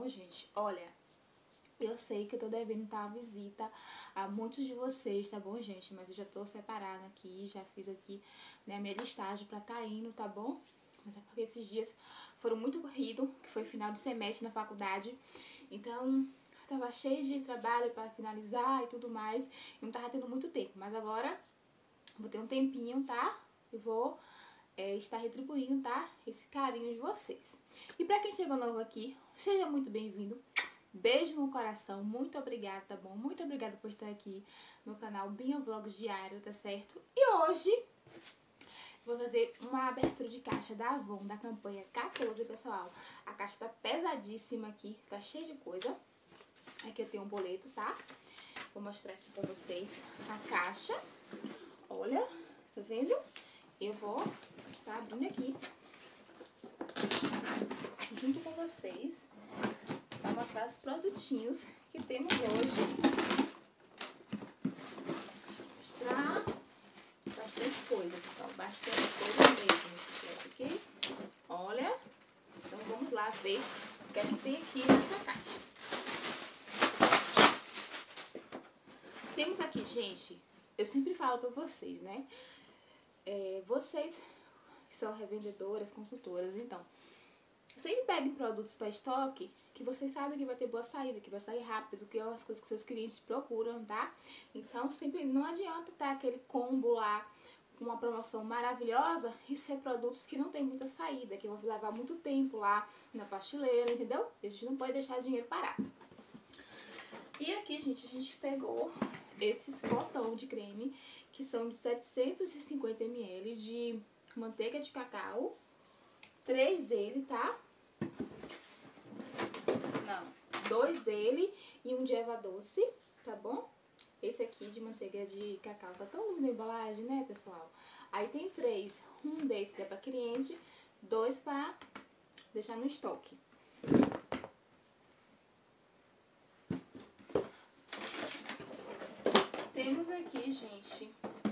bom, gente? Olha, eu sei que eu tô devendo tá, uma visita a muitos de vocês, tá bom, gente? Mas eu já tô separada aqui, já fiz aqui, né, a minha listagem pra tá indo, tá bom? Mas é porque esses dias foram muito corridos, que foi final de semestre na faculdade. Então, tava cheio de trabalho pra finalizar e tudo mais. E não tava tendo muito tempo. Mas agora, vou ter um tempinho, tá? E vou estar retribuindo, tá? Esse carinho de vocês. E pra quem chegou novo aqui, seja muito bem-vindo. Beijo no coração, muito obrigada, tá bom? Muito obrigada por estar aqui no canal Binha Vlogs Diário, tá certo? E hoje vou fazer uma abertura de caixa da Avon, da campanha 14, pessoal. A caixa tá pesadíssima aqui, tá cheia de coisa. Aqui eu tenho um boleto, tá? Vou mostrar aqui pra vocês a caixa. Olha, tá vendo? Eu vou tá abrindo aqui junto com vocês pra mostrar os produtinhos que temos hoje. Mostrar bastante coisa, pessoal, bastante coisa mesmo. Esse aqui, olha. Então vamos lá ver o que é que tem aqui nessa caixa. Temos aqui, gente, eu sempre falo pra vocês, né? Vocês que são revendedoras, consultoras, então, sempre peguem produtos para estoque que vocês sabem que vai ter boa saída, que vai sair rápido, que é as coisas que seus clientes procuram, tá? Então, sempre não adianta ter aquele combo lá com uma promoção maravilhosa e ser produtos que não tem muita saída, que vão levar muito tempo lá na prateleira, entendeu? A gente não pode deixar dinheiro parado. E aqui, gente, a gente pegou esses potão de creme, que são de 750 ml de manteiga de cacau. 3 dele, tá? Não, 2 dele e um de erva doce, tá bom? Esse aqui de manteiga de cacau tá tão lindo a embalagem, né, pessoal? Aí tem 3, um desses é pra cliente, 2 pra deixar no estoque. Temos aqui, gente,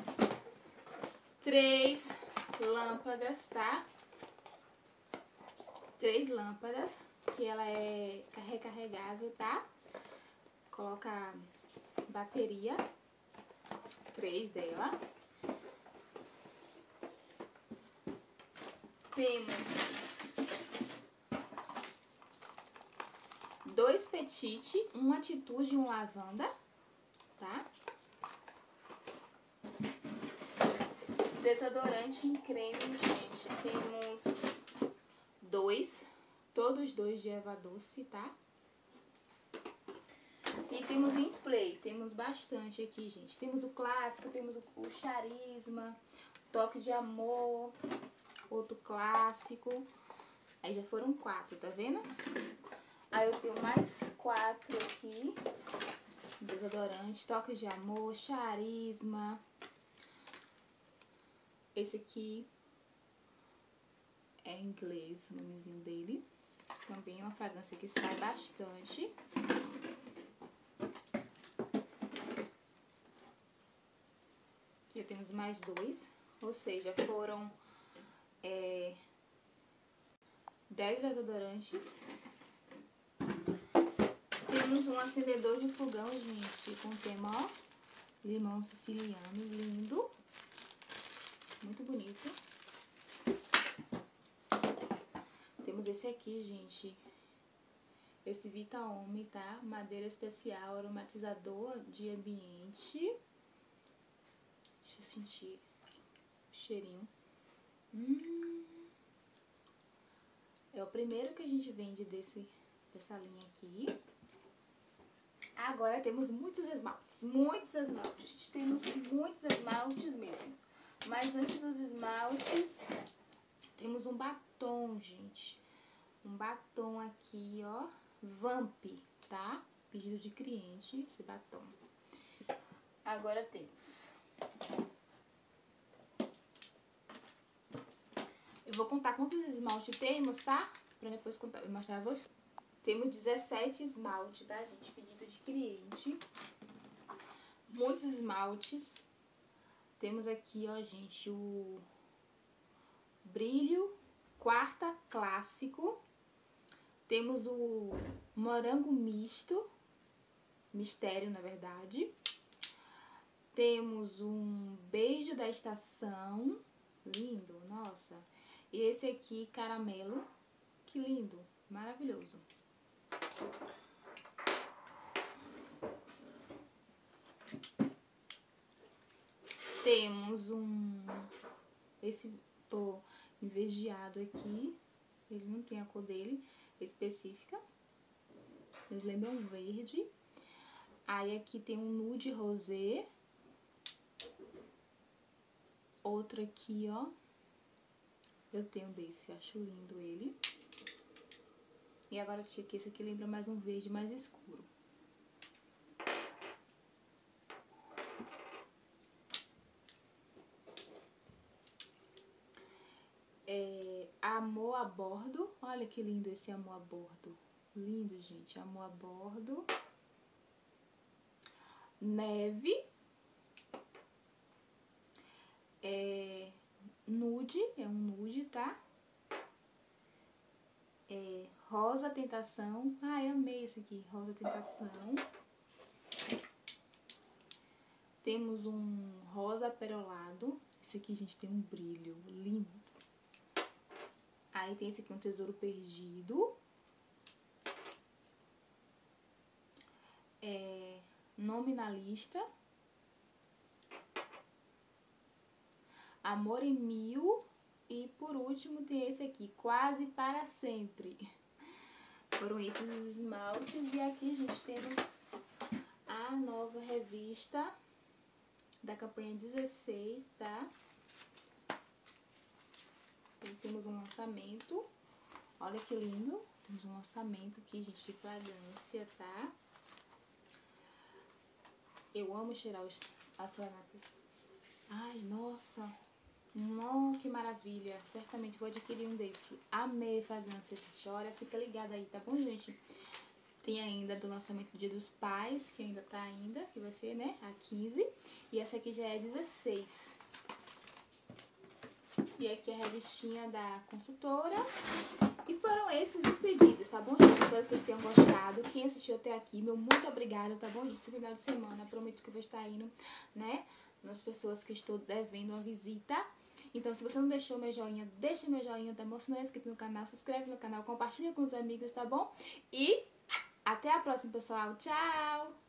3 lâmpadas, tá? 3 lâmpadas, que ela é recarregável, tá? Coloca bateria, 3 dela. Temos 2 petite, um atitude e um lavanda, tá? Desodorante em creme, gente, temos 2, todos 2 de erva doce, tá? E temos em spray, temos bastante aqui, gente. Temos o clássico, temos o charisma, toque de amor, outro clássico. Aí já foram 4, tá vendo? Aí eu tenho mais 4 aqui. Desodorante, toque de amor, charisma. Esse aqui é em inglês, o nomezinho dele. Também é uma fragrância que sai bastante. Já temos mais 2, ou seja, foram 10 desodorantes. Temos um acendedor de fogão, gente, com tema, ó, limão siciliano, lindo. Muito bonito. Temos esse aqui, gente. Esse Vita Home, tá? Madeira especial, aromatizador de ambiente. Deixa eu sentir o cheirinho. É o primeiro que a gente vende dessa linha aqui. Agora temos muitos esmaltes. Muitos esmaltes. Gente, temos muitos esmaltes mesmo. Mas antes dos esmaltes, temos um batom, gente. Um batom aqui, ó. Vamp, tá? Pedido de cliente, esse batom. Agora temos. Eu vou contar quantos esmaltes temos, tá? Pra depois mostrar a vocês. Temos 17 esmaltes, tá, gente? Pedido de cliente. Muitos esmaltes. Temos aqui, ó, gente, o Brilho Quarta Clássico. Temos o morango misto, mistério na verdade. Temos um beijo da estação, lindo, nossa. E esse aqui, caramelo, que lindo, maravilhoso. Temos esse tô invejado aqui, ele não tem a cor dele específica, eles lembram um verde. Aí aqui tem um nude rosé. Outro aqui, ó, eu tenho desse, acho lindo ele. E agora tinha aqui, esse aqui lembra mais um verde mais escuro. Amor a bordo, olha que lindo esse amor a bordo. Lindo, gente, amor a bordo. Neve. Nude, é um nude, tá? Rosa Tentação. Ai, amei esse aqui, Rosa Tentação. Temos um rosa perolado. Esse aqui, gente, tem um brilho lindo. Aí tem esse aqui, um tesouro perdido. Nominalista. Amor em Mil. E por último tem esse aqui, Quase Para Sempre. Foram esses os esmaltes. E aqui, gente, temos a nova revista da campanha 16, tá? Então, temos um lançamento. Olha que lindo. Temos um lançamento aqui, gente, de fragrância, tá? Eu amo cheirar as fragrâncias. Ai, nossa. Que maravilha. Certamente vou adquirir um desse. Amei fragrância, gente. Olha, fica ligada aí, tá bom, gente? Tem ainda do lançamento do Dia dos Pais, que ainda tá ainda, que vai ser, né, a 15. E essa aqui já é 16. E aqui a revistinha da consultora. E foram esses os pedidos, tá bom, gente? Espero que vocês tenham gostado. Quem assistiu até aqui, meu muito obrigada, tá bom, gente? Esse final de semana, prometo que eu vou estar indo, né, nas pessoas que estou devendo uma visita. Então, se você não deixou meu joinha, deixa meu joinha, tá bom? Se não é inscrito no canal, se inscreve no canal, compartilha com os amigos, tá bom? E até a próxima, pessoal. Tchau!